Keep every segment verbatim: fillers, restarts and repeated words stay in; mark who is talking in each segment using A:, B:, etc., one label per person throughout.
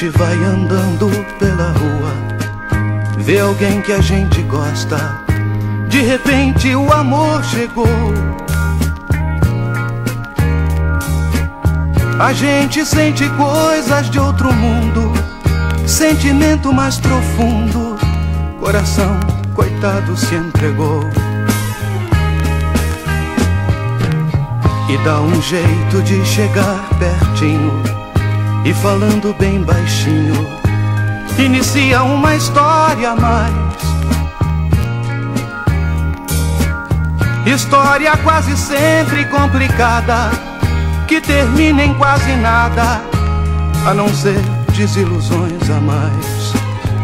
A: gente vai andando pela rua, vê alguém que a gente gosta, de repente o amor chegou. A gente sente coisas de outro mundo, sentimento mais profundo, coração, coitado, se entregou. E dá um jeito de chegar pertinho e falando bem baixinho, inicia uma história a mais. História quase sempre complicada, que termina em quase nada, a não ser desilusões a mais.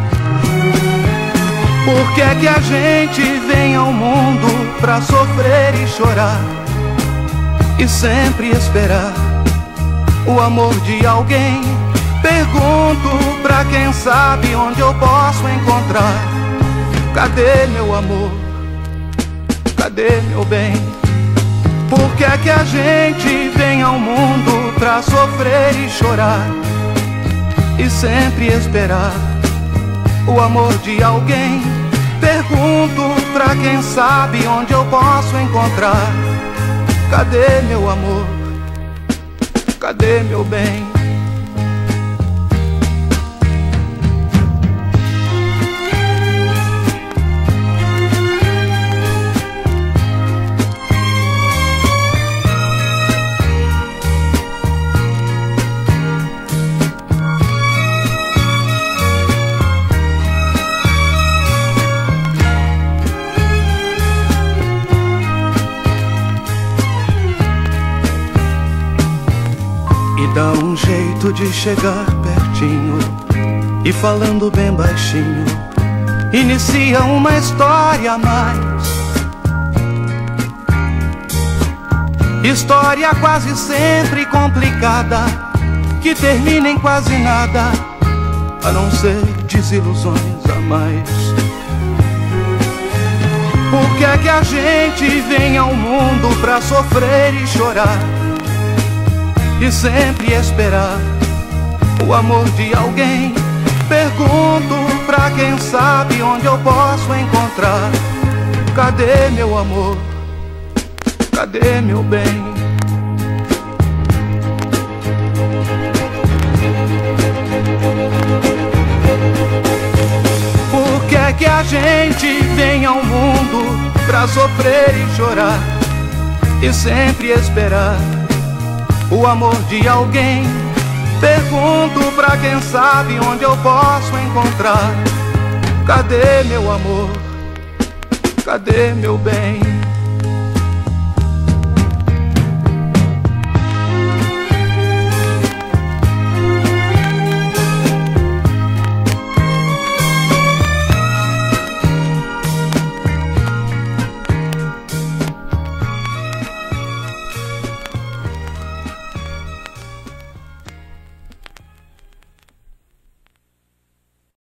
A: Por que é que a gente vem ao mundo pra sofrer e chorar, e sempre esperar o amor de alguém? Pergunto pra quem sabe onde eu posso encontrar. Cadê meu amor? Cadê meu bem? Por que é que a gente vem ao mundo pra sofrer e chorar, e sempre esperar o amor de alguém? Pergunto pra quem sabe onde eu posso encontrar. Cadê meu amor? Cadê meu bem? Dá um jeito de chegar pertinho e falando bem baixinho, inicia uma história a mais. História quase sempre complicada, que termina em quase nada, a não ser desilusões a mais. Por que é que a gente vem ao mundo pra sofrer e chorar, e sempre esperar o amor de alguém? Pergunto pra quem sabe onde eu posso encontrar. Cadê meu amor? Cadê meu bem? Por que é que a gente vem ao mundo pra sofrer e chorar, e sempre esperar o amor de alguém? Pergunto pra quem sabe onde eu posso encontrar. Cadê meu amor? Cadê meu bem?